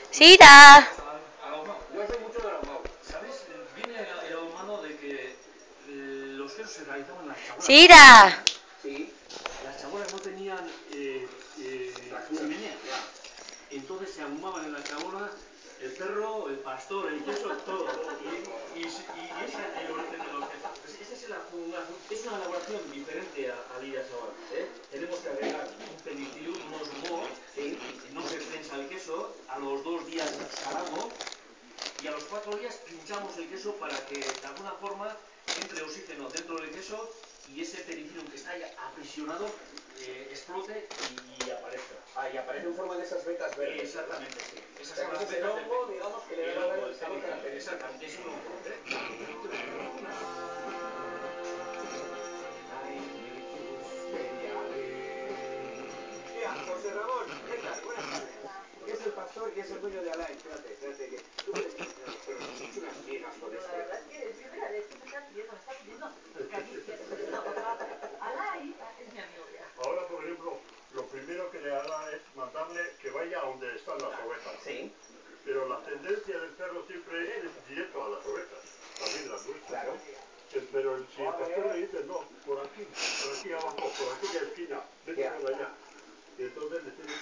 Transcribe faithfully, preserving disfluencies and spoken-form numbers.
Sira. Ahumado. Yo soy mucho del ahumado. ¿Sabes? Viene el ahumado de que los quesos se realizaban en las chabolas. Sira. Sí. Las chabolas no tenían eh, eh, chimenea. Entonces se ahumaban en la chabola el perro, el pastor, el queso, todo. Y, y, y ese es el origen de los quesos. Esa es, la, una, es una elaboración diferente a, a liras ahora. ¿eh? Tenemos que agregar un penicilio, un osmo, ¿sí? No se prensa el queso, a los dos días salamos y a los cuatro días pinchamos el queso para que de alguna forma entre oxígeno dentro del queso y ese penicilio que está ya aprisionado eh, explote y, y aparezca. Ah, y aparece en forma de esas vetas verdes. Exactamente, sí. Esas son las vetas del hongo, digamos, que le da la el sabor característico. Exactamente, es un hongo. José Ramón, ¿qué tal? Buenas tardes. ¿Qué es el pastor y es el dueño de Alay? Espérate, espérate, que tú puedes enseñar los perros. Son mucho unas viejas con esto. La verdad es que, es que, mira, es que me está pidiendo, me está pidiendo caricias. Alay es mi amigo ya. Ahora, por ejemplo, lo primero que le hará es mandarle que vaya a donde están las ovejas. Sí. Pero la tendencia del perro siempre es directo a las ovejas, también las nuestras. Claro. Pero si el pastor le dice, no, por aquí, por aquí abajo, por aquella esquina, vete por allá. Y entonces le tiene